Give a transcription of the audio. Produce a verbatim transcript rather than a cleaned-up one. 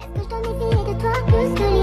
Que je dois méfier de toi plus que